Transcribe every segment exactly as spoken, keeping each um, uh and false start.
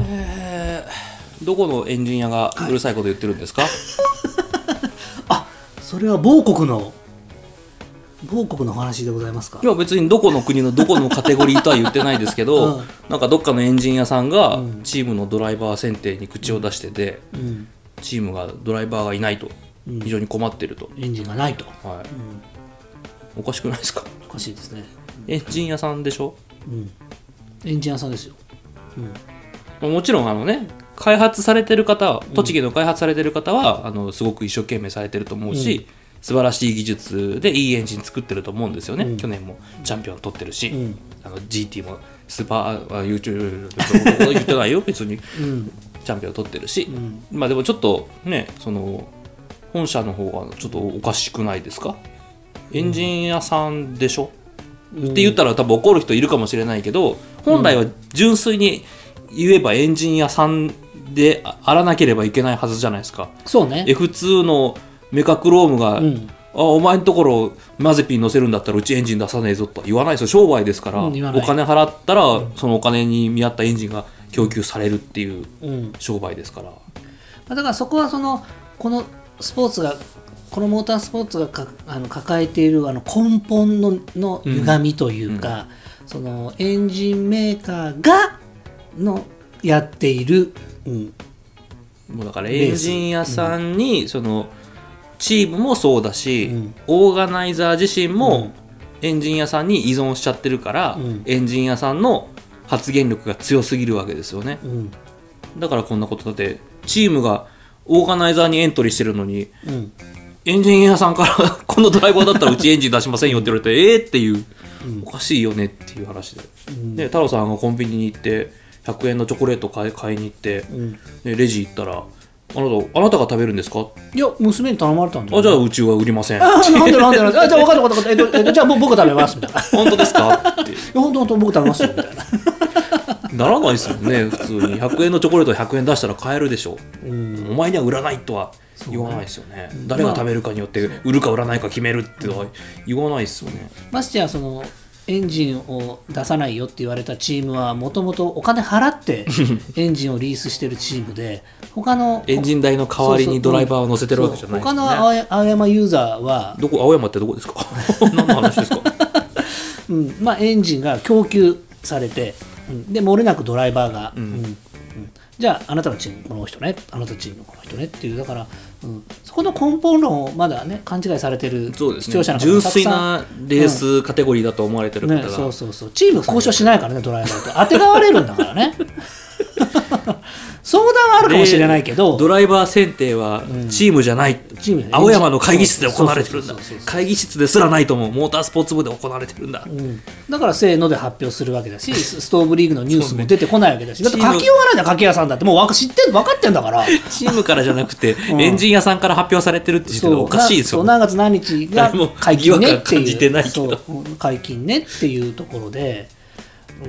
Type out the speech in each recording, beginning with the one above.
えー、どこのエンジニアがうるさいこと言ってるんですか？はい、 あ、それは某国の某国の話でございますか？ いや別にどこの国のどこのカテゴリーとは言ってないですけど、うん、なんかどっかのエンジニアさんがチームのドライバー選定に口を出してて、うん、チームがドライバーがいないと非常に困ってると、 うん、エンジンがないと、 はい、うん、おかしくないですか？ おかしいですね。 エンジン屋さんでしょ、 うん、エンジン屋さんですよ、 うん、もちろんあのね開発されてる方は栃木の開発されてる方は、うん、あのすごく一生懸命されてると思うし、うん、素晴らしい技術でいいエンジン作ってると思うんですよね、うん、去年もチャンピオン取ってるし、うん、あの ジーティー もスーパー YouTube 言ってないよ別に、うん、チャンピオン取ってるし、うん、まあでもちょっとねその本社の方はちょっとおかしくないですか？エンジン屋さんでしょ、うん、って言ったら多分怒る人いるかもしれないけど、本来は純粋に言えばエンジン屋さんであらなければいけないはずじゃないですか。 そうね。 エフツー のメカクロームが、うん、あお前のところマゼピン乗せるんだったらうちエンジン出さねえぞとは言わないですよ。商売ですから、うん、お金払ったら、うん、そのお金に見合ったエンジンが供給されるっていう商売ですから、 うん、だからそこはそのこのスポーツがこのモータースポーツがかあの抱えているあの根本 の, の歪みというか、うん、そのエンジンメーカーがのやっている、うん、 もうだからエンジン屋さんに、うん、そのチームもそうだし、うん、オーガナイザー自身もエンジン屋さんに依存しちゃってるから、うん、エンジン屋さんの発言力が強すぎるわけですよね、うん、だからこんなことだってチームがオーガナイザーにエントリーしてるのに、うん、エンジン屋さんからこのドライバーだったらうちエンジン出しませんよって言われてえーっていう、うん、おかしいよねっていう話で、うん、で太郎さんがコンビニに行ってひゃくえんのチョコレート買い、買いに行って、うん、でレジ行ったらあなた、あなたが食べるんですか？ いや娘に頼まれたんで。 あじゃあうちは売りません。 あなんでなんでなんで。あじゃあ分かった分かった。えっと、えっと、じゃあ僕食べますみたいな。 本当ですか？って。いや本当本当僕食べますよみたいな。 ならないですよね普通にひゃくえんのチョコレートひゃくえん出したら買えるでしょ。うん、お前には売らないとは言わないですよね。誰が食べるかによって売るか売らないか決めるってのは言わないですよね。 ましてやそのエンジンを出さないよって言われたチームはもともとお金払ってエンジンをリースしてるチームで他のエンジン代の代わりにドライバーを乗せてるわけじゃないですね。 他の青山ユーザーはどこ青山ってどこですか？何の話ですか？ うん、まあエンジンが供給されて、うん、で漏れなくドライバーが、うんうん、じゃああなたのチームこの人ねあなたのチームこの人ねっていうだから、うん、そこの根本論をまだね勘違いされてる視聴者の方もたくさん、純粋なレースカテゴリーだと思われてる方が、 ね、そうそうそうチーム交渉しないからねドライバーと当てがわれるんだからね相談はあるかもしれないけどドライバー選定はチームじゃない、うん、チーム青山の会議室で行われてるんだ。会議室ですらないと思うモータースポーツ部で行われてるんだ、うん、 だからせーので発表するわけだしストーブリーグのニュースも出てこないわけだし、だって書きようがないんだ柿屋さんだってもう知って分かってんだからチームからじゃなくて、うん、エンジン屋さんから発表されてるって言ってるのおかしいですよ。 何月何日が解禁ねっていうそう解禁ねっていうところで、うん、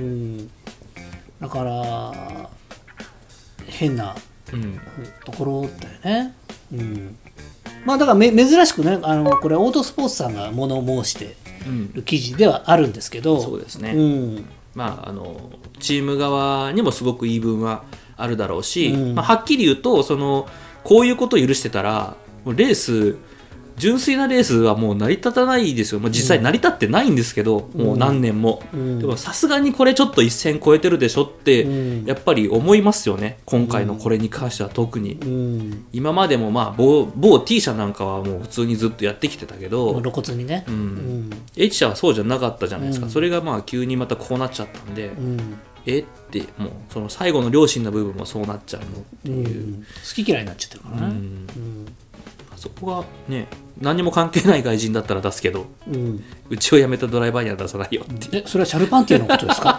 だから変なうん、ところだよね、うん、まあだからめ珍しくねあのこれオートスポーツさんが物申してる記事ではあるんですけど、 うん、そうですね、うん、まああのチーム側にもすごく言い分はあるだろうし、うんまあ、はっきり言うとそのこういうことを許してたらレース純粋なレースはもう成り立たないですよ、まあ、実際成り立ってないんですけど、うん、もう何年も、うん、でもさすがにこれちょっと一線超えてるでしょってやっぱり思いますよね今回のこれに関しては特に、うん、今までもまあ 某, 某 T 社なんかはもう普通にずっとやってきてたけど露骨にね、うんうん、 H 社はそうじゃなかったじゃないですか、うん、それがまあ急にまたこうなっちゃったんで、うんえってもうその最後の良心な部分もそうなっちゃうのっていう、 うん、好き嫌いになっちゃってるからね、うんうん、 そこがね何にも関係ない外人だったら出すけど、うん、うちを辞めたドライバーには出さないよってえそれはシャルパンティのことですか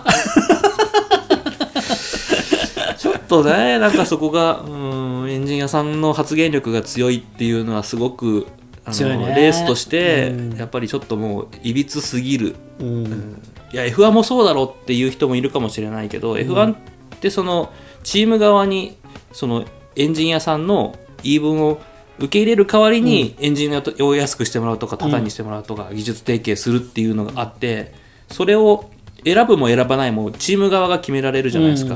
ちょっとねなんかそこがうんエンジン屋さんの発言力が強いっていうのはすごくあのレースとしてやっぱりちょっともういびつすぎる、うんうん、いや エフワン もそうだろうっていう人もいるかもしれないけど、うん、エフワン ってそのチーム側にそのエンジン屋さんの言い分を受け入れる代わりにエンジンを安くしてもらうとか高にしてもらうとか技術提携するっていうのがあってそれを選ぶも選ばないもチーム側が決められるじゃないですか、うん、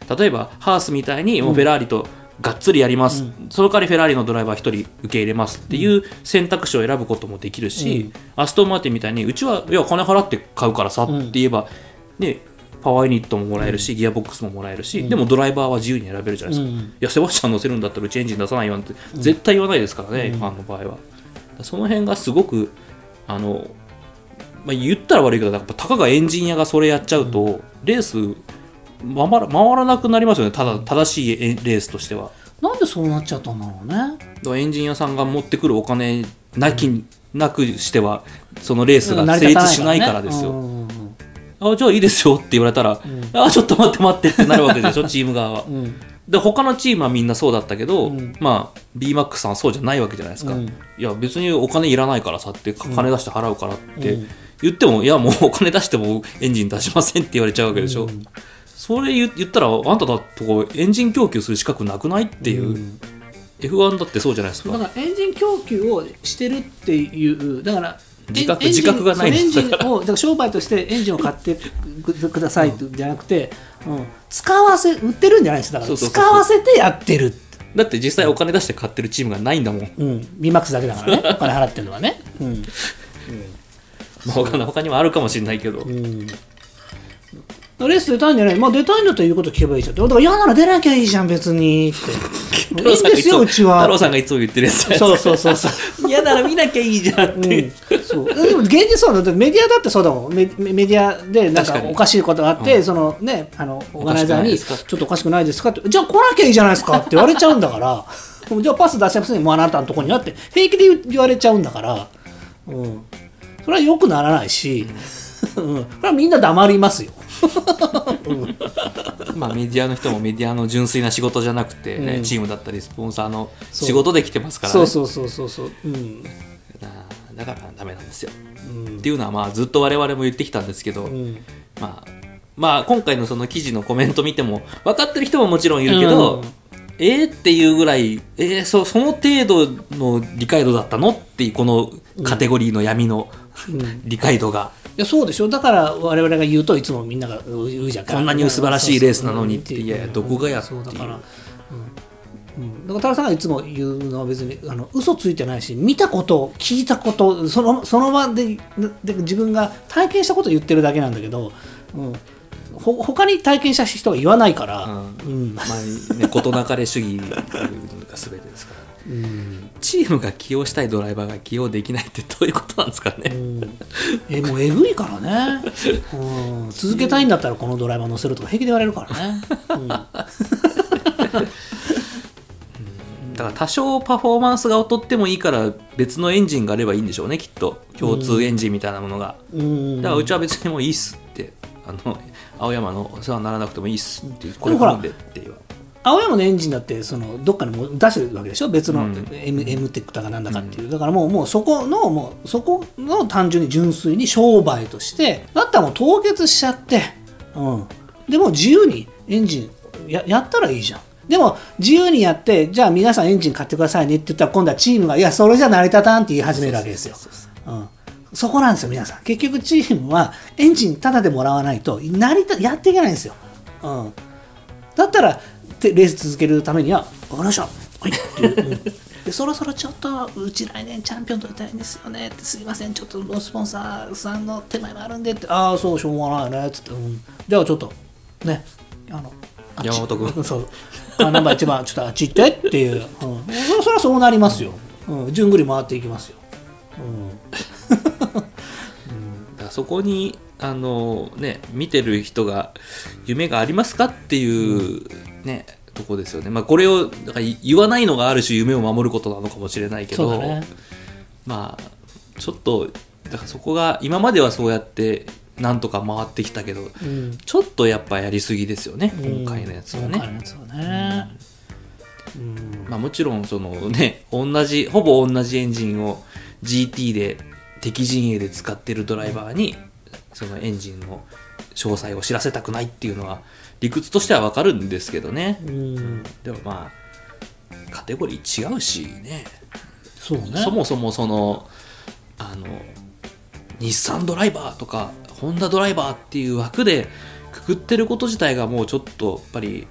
例えばハースみたいにもうフェラーリとがっつりやります、うん、その代わりフェラーリのドライバーひとり受け入れますっていう選択肢を選ぶこともできるし、うん、アストンマーティンみたいにうちはいや金払って買うからさって言えば、うん、ね、パワーユニットももらえるし、ギアボックスももらえるし、うん、でもドライバーは自由に選べるじゃないですか、うん、いやセバスチャン乗せるんだったらうちエンジン出さないよって絶対言わないですからね、うん、ファンの場合は。その辺がすごくあの、まあ、言ったら悪いけどやっぱたかがエンジン屋がそれやっちゃうと、うん、レース回ら、回らなくなりますよね。ただ正しいレースとしては。 なんでそうなっちゃったんだろうね。だからエンジン屋さんが持ってくるお金なき、うん、なくしてはそのレースが成立しないからですよ、うんうんうん、あじゃあいいですよって言われたら、うん、あちょっと待って待ってってなるわけでしょチーム側は、うん、で他のチームはみんなそうだったけど、うん、まあ ビーマックス さんはそうじゃないわけじゃないですか、うん、いや別にお金いらないからさって金出して払うからって言っても、うん、いやもうお金出してもエンジン出しませんって言われちゃうわけでしょ、うん、それ言ったらあんただとこエンジン供給する資格なくないっていう、うん、エフワン だってそうじゃないですか。 だからエンジン供給をしてるっていうだから自覚、自覚がないんですエンジンをだから商売としてエンジンを買ってくださいじゃなくて、うん、使わせ売ってるんじゃないです。だから使わせてやってる。 だって実際お金出して買ってるチームがないんだもん、 うん、ビーマックス だけだからねお金払ってるのはね、うんうん、 まあ、他, 他にもあるかもしれないけど、うん、 レース出たいんじゃない、まあ、出たいんだったら言うこと聞けばいいじゃん。だから嫌なら出なきゃいいじゃん別にっていいんですようちは。 太郎さんがいつも言ってるやつ。 そうそうそうそう嫌なら見なきゃいいじゃんって、うん、そうでも現実そうだってメディアだってそうだもん。 メ, メディアでなんかおかしいことがあって、うん、そのねあのオーガナイザーにちょっとおかしくないですかってじゃあ来なきゃいいじゃないですかって言われちゃうんだからじゃあパス出しますねもうあなたのところにはって平気で言われちゃうんだから、うん、それは良くならないし、うんうん、これはみんな黙りますようん、 まあメディアの人もメディアの純粋な仕事じゃなくて、ねうん、チームだったりスポンサーの仕事で来てますからね。 そうそうそうそうそう、うん、 だからダメなんですよ、うん、っていうのはまあずっと我々も言ってきたんですけど、うん、まあ、まあ今回のその記事のコメント見ても分かってる人ももちろんいるけど、うん、えーっていうぐらい、えー、そ, その程度の理解度だったのっていうこのカテゴリーの闇の、うん、理解度がいやそうでしょ。だから我々が言うといつもみんなが言うじゃん。 こんなに素晴らしいレースなのにっていやどこがやっていう。 だから、うんうん、だから多田さんがいつも言うのは別にあの嘘ついてないし見たこと聞いたことその、その場 で, で自分が体験したことを言ってるだけなんだけど、うん、ほ他に体験した人が言わないから、うんうんまあね、事なかれ主義が全てですから。うん、チームが起用したいドライバーが起用できないってどういうことなんですかね、うん、 えもうえぐいからね、うん、続けたいんだったらこのドライバー乗せるとか平気で言われるからね、うん、だから多少パフォーマンスが劣ってもいいから別のエンジンがあればいいんでしょうねきっと共通エンジンみたいなものが、うん、だからうちは別にもういいっすってあの青山のお世話にならなくてもいいっすっていうこれ頼んでっていう青山のエンジンだってそのどっかにも出してるわけでしょ別の M、うん、エムテックだかなんだかっていう、うん、だからもう、もうそこのもうそこの単純に純粋に商売としてだったらもう凍結しちゃって、うん、でも自由にエンジン や, やったらいいじゃん。でも自由にやってじゃあ皆さんエンジン買ってくださいねって言ったら今度はチームがいやそれじゃ成り立たんって言い始めるわけですよ。そこなんですよ皆さん。結局チームはエンジンタダでもらわないと成り立やっていけないんですよ、うん、だったらレース続けるためには分かりましたはいっていう、うん、でそろそろちょっとうち来年チャンピオン取りたいんですよねってすいませんちょっとスポンサーさんの手前もあるんでってああそうしょうがないねっつって、うん、じゃあちょっとねあの山本君そうナンバーいちばんちょっとあっち行ってっていう、うん、それはそうなりますよ、うん、順繰り回っていきますよ、うんうん、だからそこにあのね見てる人が夢がありますかっていうね、うん、とこですよね。まあこれをだから言わないのがある種夢を守ることなのかもしれないけど、ね、まあちょっとだからそこが今まではそうやってなんとか回ってきたけど、うん、ちょっとやっぱやりすぎですよね、うん、今回のやつはね。 今回のやつはね、 うんうんまあ、もちろんそのね同じほぼ同じエンジンを ジーティー で敵陣営で使ってるドライバーにそのエンジンの詳細を知らせたくないっていうのは理屈としては分かるんですけどね、うん、でもまあカテゴリー違うしね。 そうね。 そもそもそのあの日産ドライバーとかホンダドライバーっていう枠でくくってること自体がもうちょっとやっぱり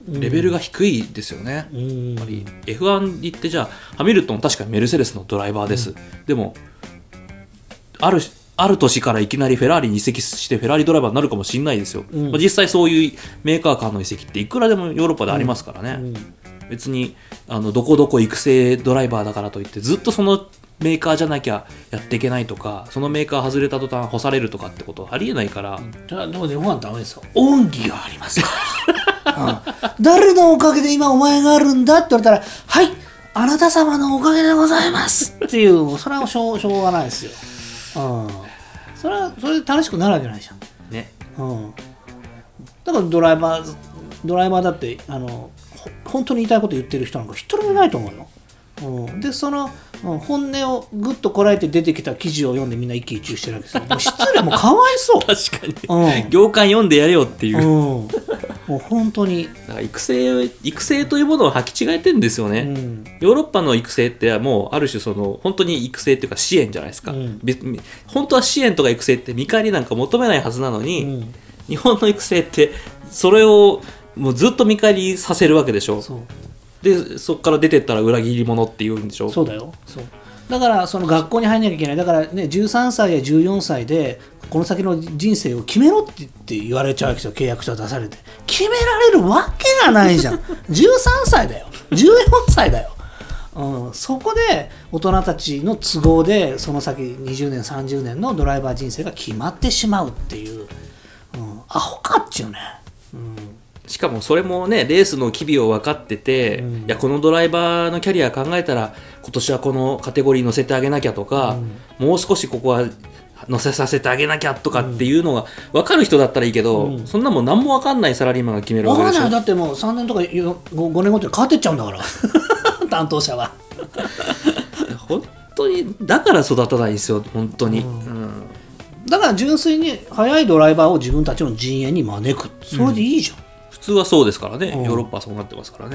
レベルが低いですよね、 うん、 やっぱり エフワン 行ってじゃあハミルトン確かにメルセデスのドライバーです、うん、でもあるある年からいきなりフェラーリに移籍してフェラーリドライバーになるかもしれないですよ、うんまあ、実際そういうメーカー間の移籍っていくらでもヨーロッパでありますからね、うんうん、別にあのどこどこ育成ドライバーだからといってずっとそのメーカーじゃなきゃやっていけないとかそのメーカー外れた途端干されるとかってことはありえないから、うん、 でも日本はダメですよ。恩義がありますから、うん、誰のおかげで今お前があるんだって言われたらはいあなた様のおかげでございますっていうそれはしょう、しょうがないですよ、うん、それはそれで楽しくなるわけないじゃんね、 うん、だからドライバードライバーだってあの本当に言いたいこと言ってる人なんか一人もいないと思うよ、うん、でその、うん、本音をぐっとこらえて出てきた記事を読んでみんな一喜一憂してるわけですよ。もう失礼もうかわいそう確かに、うん、行間読んでやれよっていう、 うん、もう本当にだから育成育成というものを履き違えてるんですよね、うん、ヨーロッパの育成ってもうある種その本当に育成っていうか支援じゃないですか、うん、本当は支援とか育成って見返りなんか求めないはずなのに、うん、日本の育成ってそれをもうずっと見返りさせるわけでしょ。 そうでそこから出てったら裏切り者って言うんでしょ。 そうだよ。そうだからその学校に入んなきゃいけない。だからねじゅうさんさいやじゅうよんさいでこの先の人生を決めろってって言われちゃうわけですよ。契約書出されて決められるわけがないじゃんじゅうさんさいだよじゅうよんさいだよ、うん、そこで大人たちの都合でその先にじゅうねんさんじゅうねんのドライバー人生が決まってしまうっていう、うん、アホかっちゅうね、うん、 しかもそれもねレースの機微を分かってて、うん、いやこのドライバーのキャリア考えたら今年はこのカテゴリー乗せてあげなきゃとか、うん、もう少しここは乗せさせてあげなきゃとかっていうのが分かる人だったらいいけど、うん、そんなもん何も分かんないサラリーマンが決めるわけでしょ。 分かんない。だってもうさんねんとかごねんごとに変わってっちゃうんだから担当者は本当にだから育たないんですよ本当に、うんうん、 だから純粋に速いドライバーを自分たちの陣営に招くそれでいいじゃん、うん、 普通はそうですからね、うん、ヨーロッパはそうなってますからね、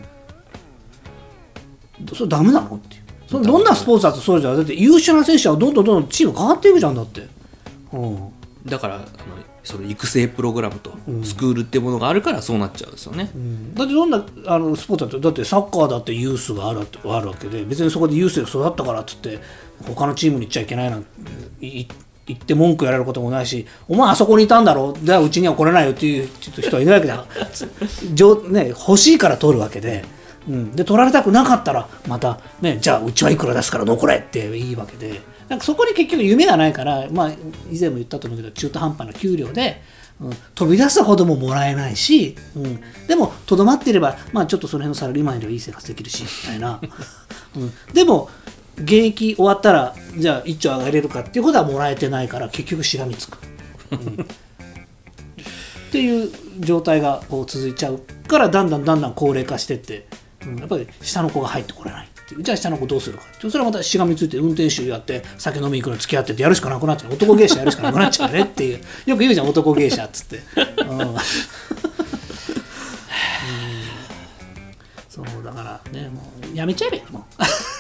うん、それダメなのっていうそれどんなスポーツだってそうじゃん。だって優秀な選手はどんどんどんどんチーム変わっていくじゃんだって、うん、 だからあのその育成プログラムとスクールっていうものがあるからそうなっちゃうんですよね、 うん、だってどんなあのスポーツだってだってサッカーだってユースがある、あるわけで別にそこでユースで育ったからっつって他のチームに行っちゃいけないなんて言って文句やられることもないしお前あそこにいたんだろじゃあうちには来れないよっていう人はいないわけだね、欲しいから取るわけで、うん、で取られたくなかったらまた、ね、じゃあうちはいくら出すから残れっていいわけでなんかそこに結局夢がないから、まあ、以前も言ったと思うけど中途半端な給料で、うん、飛び出すほどももらえないし、うん、でもとどまっていれば、まあ、ちょっとその辺のサラリーマンよりはいい生活できるしみたいな、うん、でも現役終わったらじゃあ一丁上がれるかっていうことはもらえてないから結局しがみつく、うん、っていう状態がこう続いちゃうからだんだんだんだん高齢化してって、うん、やっぱり下の子が入ってこれないっていうじゃあ下の子どうするかってそれはまたしがみついて運転手やって酒飲み行くの付き合ってってやるしかなくなっちゃう男芸者やるしかなくなっちゃうねっていうよく言うじゃん男芸者っつって、うんうん、そうだからねもうやめちゃえばいいもう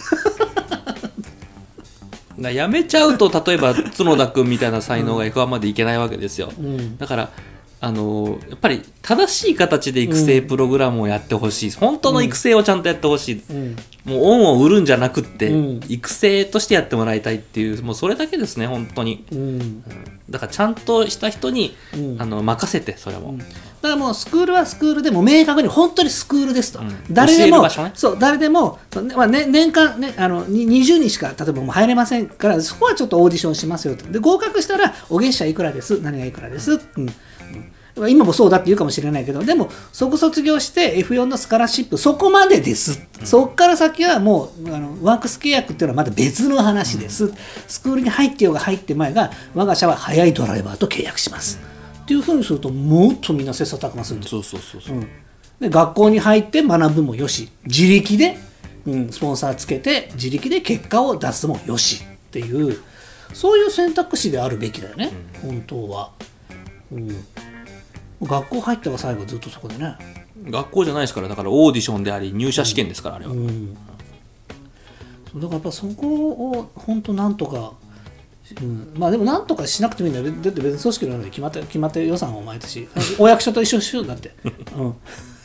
やめちゃうと例えば角田君みたいな才能が エフワン までいけないわけですよ、うん、だからあのやっぱり正しい形で育成プログラムをやってほしい、うん、本当の育成をちゃんとやってほしい、うん、もう恩を売るんじゃなくって、うん、育成としてやってもらいたいっていうもうそれだけですね本当に、うんうん、だからちゃんとした人に、うん、あの任せてそれも、うん、だからもうスクールはスクールでも明確に本当にスクールですと、うん、誰でも、ね、そう誰でも、まあね、年間、ね、あのにじゅうにんしか例えばもう入れませんからそこはちょっとオーディションしますよとで合格したらお月謝いくらです何がいくらです、うんうん、今もそうだって言うかもしれないけどでもそこ卒業して エフよん のスカラシップそこまでです、うん、そこから先はもうあのワークス契約っていうのはまた別の話です、うん、スクールに入ってようが入って前が我が社は速いドライバーと契約します、うん、っていうふうにするともっとみんな切磋琢磨するんです、 そうそうそうそう、うん、 で学校に入って学ぶもよし自力で、うん、スポンサーつけて自力で結果を出すもよしっていうそういう選択肢であるべきだよね、うん、本当は、うん、学校入ったが最後ずっとそこでね学校じゃないですからだからオーディションであり入社試験ですから、うん、あれは、うん、 だからやっぱそこを本当なんとか、うん、まあでもなんとかしなくてもいいんだよだって別に組織の中で決まった決まった予算を毎年お役所と一緒にしようだって、うん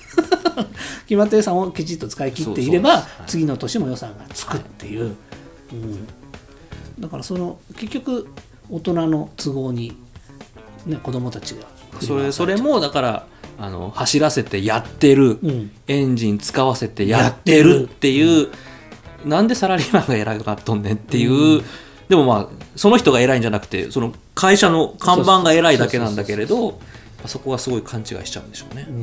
決まった予算をきちっと使い切っていれば、 そうそうはい、 次の年も予算がつくっていう、はい、うん、だからその結局大人の都合に、ね、子供たちがそれそれもだからあの走らせてやってる、うん、エンジン使わせてやってるっていう、うん、なんでサラリーマンが偉くなっとんねんっていう、うん、でもまあその人が偉いんじゃなくてその会社の看板が偉いだけなんだけれどそこがすごい勘違いしちゃうんでしょうね、うん、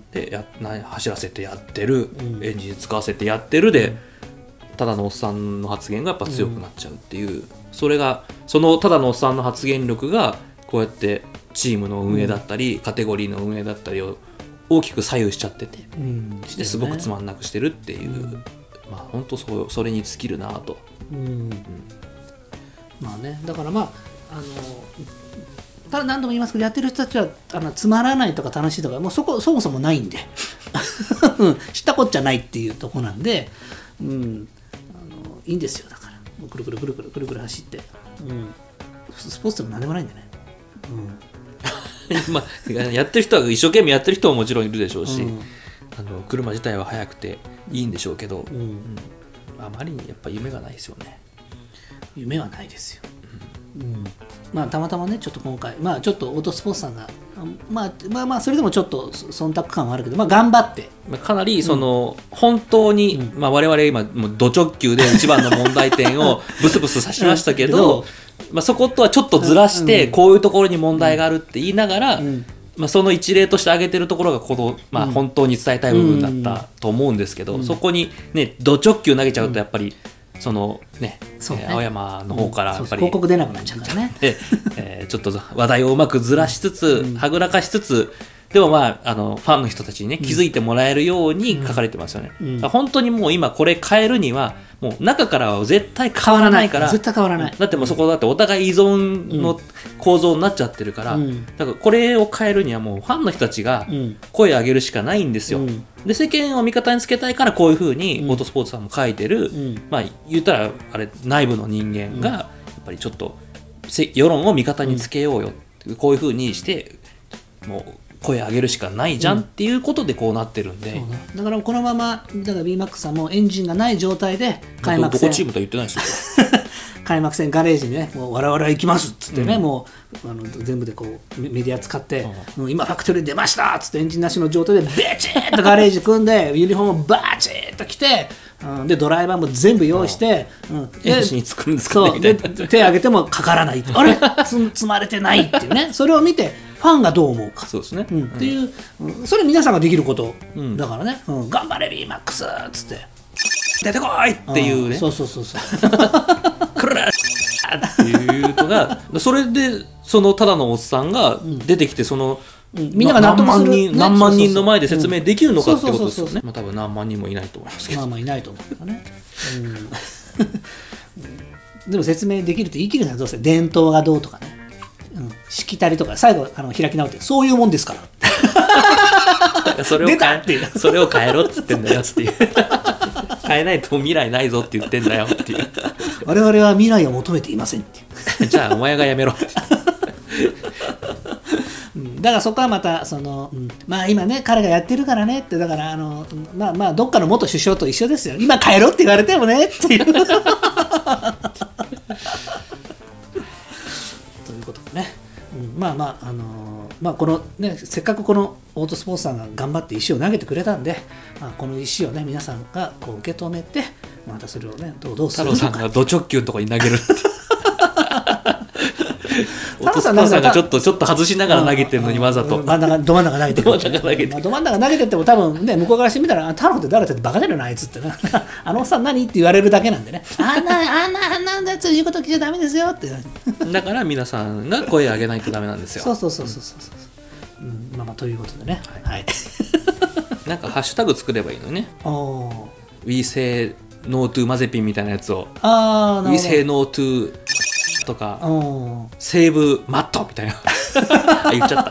でやな走らせてやってる、うん、エンジン使わせてやってるで、うん、ただのおっさんの発言がやっぱ強くなっちゃうっていう、うん、それがそのただのおっさんの発言力がこうやってチームの運営だったり、うん、カテゴリーの運営だったりを大きく左右しちゃってて、うん、ですごくつまんなくしてるっていう、うん、まあ本当そそれに尽きるなと、うんうん、 まあねだからまああのただ何度も言いますけどやってる人たちはあのつまらないとか楽しいとかもうそこそもそもないんで知ったこっちゃないっていうとこなんで、うん、あのいいんですよだからもうくるくるくるくるくるくる走って、うん、スポーツでも何でもないんでね、 うんまあ、やってる人は一生懸命やってる人はもちろんいるでしょうし、うん、あの車自体は速くていいんでしょうけど、うんうん、あまりにやっぱ夢がないですよね。 夢はないですよ、うん、まあたまたまねちょっと今回まあちょっとオートスポーツさんがまあまあまあそれでもちょっと忖度感はあるけどまあ頑張ってかなりその、うん、本当に、うんまあ、我々今もうド直球で一番の問題点をブスブス指しましたけど、まあ、そことはちょっとずらしてこういうところに問題があるって言いながら、うんまあ、その一例として挙げてるところがこの、まあ、本当に伝えたい部分だったと思うんですけど、うん、そこにねド直球投げちゃうとやっぱりそのね、そうね、青山の方からやっぱり、うん、 広告出なくなっちゃうからねで、えー、ちょっと話題をうまくずらしつつ、うん、はぐらかしつつでもまああのファンの人たちにね気づいてもらえるように書かれてますよね、うんうん、本当にもう今これ変えるにはもう中からは絶対変わらないから絶対変わらないだってもうそこだってお互い依存の構造になっちゃってるから、うん、だからこれを変えるにはもうファンの人たちが声を上げるしかないんですよ、うん、で世間を味方につけたいからこういうふうにオートスポーツさんも書いてる、うん、まあ言ったらあれ内部の人間がやっぱりちょっと世論を味方につけようよ、うん、こういうふうにしてもう声上げるしかないじゃんっていうことでこうなってるんで、うん、 だ, だからこのままだから ビーマックス さんもエンジンがない状態で開幕戦どこチームとは言ってないですよ開幕戦ガレージにねもう我々は行きますっつってね、うん、もうあの全部でこうメディア使って、うん、今ファクトリー出ましたっつってエンジンなしの状態でベチッとガレージ組んでユニフォームをバチッと着て、うん、でドライバーも全部用意して、 うん、エンジンにつくんですかねみたいなで手挙げてもかからないあれつ積まれてないっていうねそれを見てファンがどう思うかそうですね、 うん、っていう、うん、それ皆さんができること、うん、だからね、うん、頑張れ ビーマックス っつって出てこいっていうねそうそうそうそうくるっていうのがそれでそのただのおっさんが出てきてその、うん、みんなが納得する、ね、何万人の前で説明できるのかってことですよね。まあ多分何万人もいないと思いますけどまあまあいないと思うからね、うん、でも説明できるって言い切るのはどうせ伝統がどうとかねうん、しきたりとか最後あの開き直ってそういうもんですからそれを変えそれを変えろっつってんだよっていう変えないと未来ないぞって言ってんだよっていう我々は未来を求めていませんっていうじゃあお前がやめろってだからそこはまたその、うん、まあ今ね彼がやってるからねってだからあのまあまあどっかの元首相と一緒ですよ今変えろって言われてもねっていうねうん、まあまああのー、まあこのねせっかくこのオートスポーツさんが頑張って石を投げてくれたんで、まあ、この石をね皆さんがこう受け止めてまたそれをねどうどうするのか太郎さんがド直球のところに投げるってオートスポーツさんがちょっとちょっと外しながら投げてるのにわざと真ん中ど真ん中投げてくる、ね、まあ、ど真ん中投げてっても多分ね向こうからしてみたら太郎って誰だってバカじゃないのあいつってねあのおっさん何って言われるだけなんでねあんなあんなあんなんだやつ言うこと聞いちゃダメですよってだから皆さんが声を上げないとダメなんですよそうそうそうそうそうそう、うん、まあまあということでねはい、はい、 なんかハッシュタグ作ればいいのねお We say no to マゼピンみたいなやつをあ We say no toとかセーブマットみたいな言っちゃ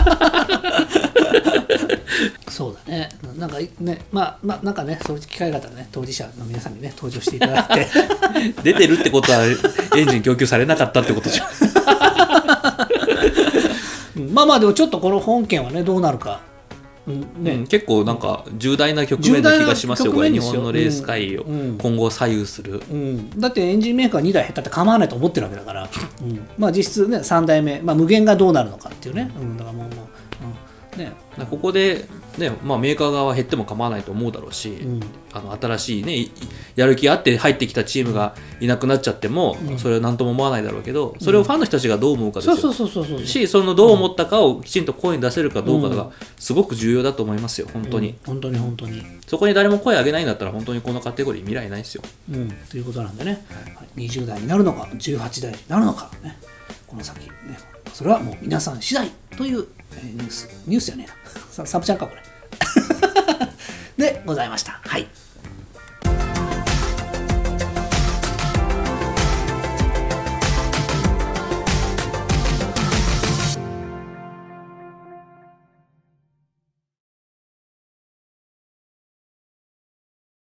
ったそうだねなんかねまあまあなんかねそういう機会があったらね当事者の皆さんにね登場していただいて出てるってことはエンジン供給されなかったってことじゃんまあまあでもちょっとこの本件はねどうなるかうんね、 うん、結構なんか重大な局面な気がしますよ、これ日本のレース界を今後左右する、 うんうん、だってエンジンメーカーにだい減ったって構わないと思ってるわけだから、うん、まあ実質ねさんだいめ、まあ、無限がどうなるのかっていうね、うん、だからもうもう、うんね、 ここで、ねまあ、メーカー側は減っても構わないと思うだろうし、うん、あの新しい、ね、やる気あって入ってきたチームがいなくなっちゃっても、うん、それは何とも思わないだろうけど、それをファンの人たちがどう思うかですよし、そのどう思ったかをきちんと声に出せるかどうかがすごく重要だと思いますよ、本当に、うん、 本当に本当にそこに誰も声上げないんだったら本当にこのカテゴリー未来ないですよ、 うん、ということなんでね、はい、にじゅうだいになるのかじゅうはちだいになるのか、ね、この先、ね、それはもう皆さん次第という、えー、ニュースニュースじゃねえなサブちゃんかこれでございました。はい。